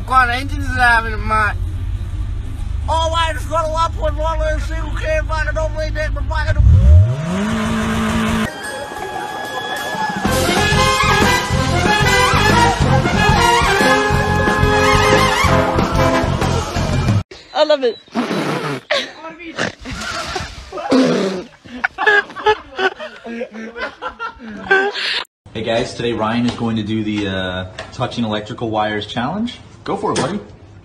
Qual a gente sabe, mas... Oh, vai, escola lá, pô, não sei o que, vaga, não vai ter, vaga, não... I love it. Hey guys, today Ryan is going to do the touching electrical wires challenge. Go for it, buddy.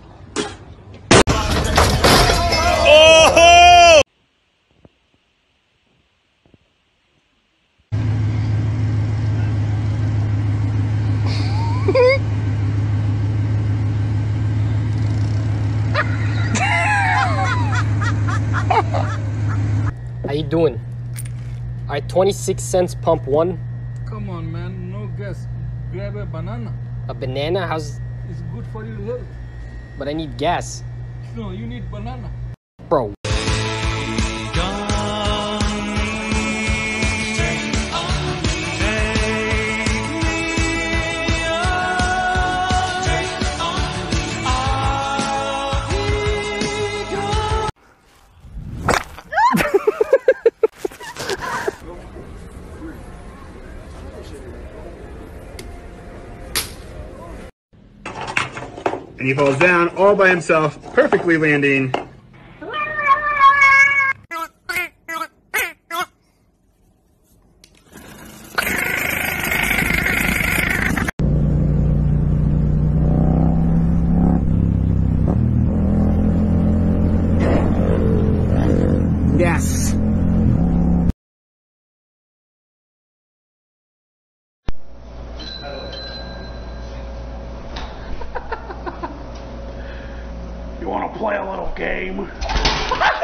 Oh! How you doing? Alright, 26 cents pump one. Come on, man, no gas. Grab a banana. A banana? How's... It's good for your health. But I need gas. No, you need banana. Bro. And he falls down all by himself, perfectly landing. Yes. You wanna play a little game?